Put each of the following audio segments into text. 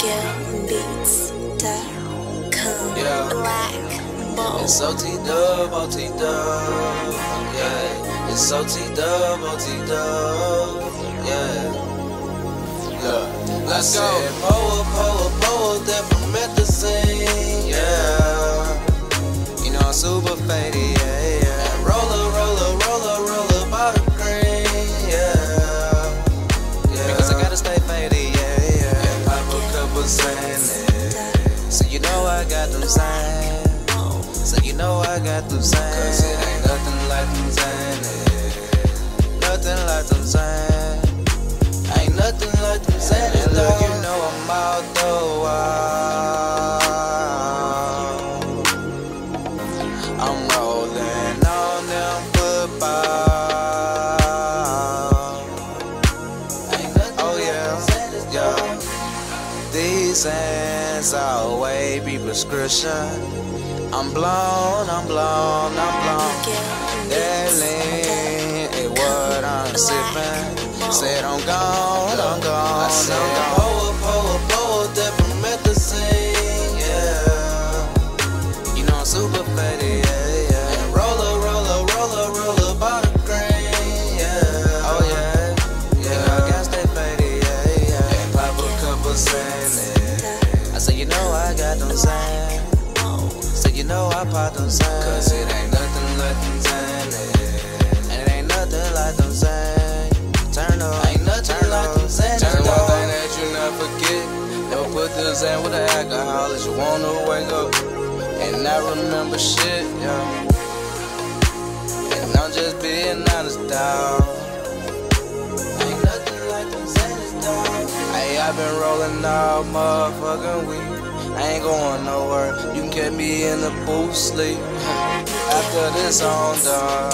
Yeah, it's OTW, yeah, it's OTW, yeah. Look, let's go. Power, different medicine, yeah. You know I'm super faded, yeah. And roller, by the green, yeah. Because I gotta stay faded, yeah. And pop a couple Xanz. So you know I got them Xanz. So you know I got them Xanz. Cause it ain't nothing like them Xanz. Nothing like them Xanz. Ain't nothing like them Xanz. And look, you know I'm out the wild. I'm rolling on them football. Oh yeah, yeah. These Xanz always be prescription. I'm blown. That lean is what I'm sipping. Said I'm gone. I said power, different medicine, yeah. You know I'm super faded, yeah. And roller, by the green, yeah. Oh yeah, yeah. I gotta stay faded, yeah. And pop a couple Xanz. I said you know I got them Xanz. So you know I pop them Xanz. Cause it ain't nothing like them Xanz. And it ain't nothing like them Xanz. Turn up, ain't nothing like them Xanz. Turn one thing that you never forget. Never put the Xanz with the alcohol as you wanna wake up and not remember shit, yeah. And I'm just being honest, dawg. Ain't nothing like them Xanz, dawg. Hey, I've been rolling all motherfucking week. I ain't going nowhere. You can catch me in the booth sleep. After this on done,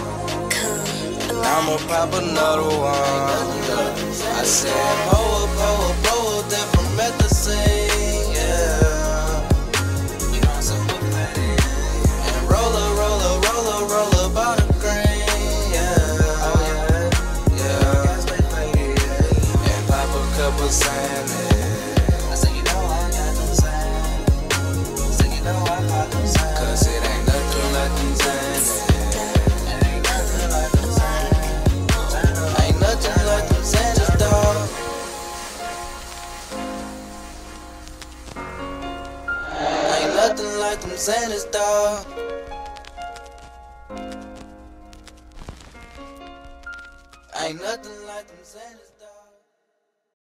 I'ma pop another one. I said power, different medicine, yeah. You know I'm super faded. And roller, by the green, yeah. Oh yeah, yeah. I gotta stay faded, yeah. And pop a couple Xanz. Cause it ain't nothing like them Xanz. Ain't nothing like them Xanz. Ain't nothing like them Xanz, dawg. Ain't nothing like them Xanz, dawg. Ain't nothing like them Xanz.